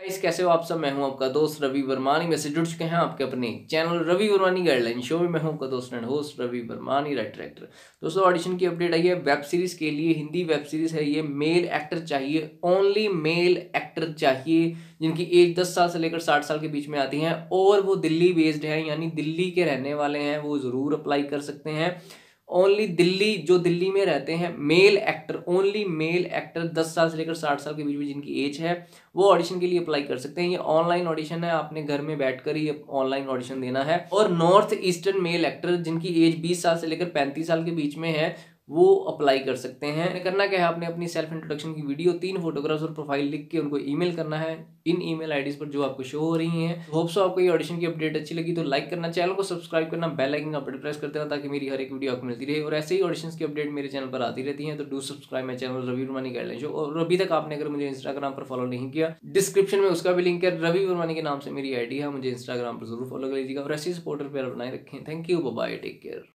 Guys कैसे हो आप सब। मैं हूं आपका दोस्त रवि वर्मानी में से जुड़ चुके हैं आपके अपने channel Ravi Varmani guideline show में। मैं हूं आपका दोस्त and host Ravi Varmani writer actor. दोस्तों ऑडिशन की अपडेट आई है वेब सीरीज के लिए। हिंदी वेब सीरीज है ये। मेल एक्टर चाहिए, ओनली मेल एक्टर चाहिए जिनकी एज 10 साल से लेकर 60 साल के बीच में आती है और वो दिल्ली बेस्ड है, यानी दिल्ली के रहने वाले हैं, वो जरूर अप्लाई कर सकते हैं। ओनली दिल्ली, जो दिल्ली में रहते हैं, male actor, only male actor 10 साल से लेकर 60 साल के बीच में जिनकी एज है वो ऑडिशन के लिए अप्लाई कर सकते हैं। ये ऑनलाइन ऑडिशन है, आपने घर में बैठकर ही ऑनलाइन ऑडिशन देना है। और नॉर्थ ईस्टर्न मेल एक्टर जिनकी एज 20 साल से लेकर 35 साल के बीच में है वो अप्लाई कर सकते हैं। करना क्या है, आपने अपनी सेल्फ इंट्रोडक्शन की वीडियो, 3 फोटोग्राफ्स और प्रोफाइल लिख के उनको ईमेल करना है इन ईमेल आईडीज पर जो आपको शो हो रही हैं। होप सो आपको ये ऑडिशन की अपडेट अच्छी लगी तो लाइक करना, चैनल को सब्सक्राइब करना, बेल आइकन का बटन प्रेस कर देना ताकि मेरी हर एक वीडियो आपको मिलती रहे। और ऐसे ही ऑडिशंस की अपडेट मेरे चैनल पर आती रहती है, तो do subscribe my channel Ravi Varmani guideline show. और अभी तक आपने अगर मुझे इंस्टाग्राम पर फॉलो नहीं किया, डिस्क्रिप्शन में उसका भी लिंक है। रवि वर्मानी के नाम से मेरी आईडी है, मुझे इंस्टाग्राम पर जरूर फॉलो कर लीजिएगा और ऐसी सपोर्टर प्यार बनाए रखें। Thank you, bye bye, take care.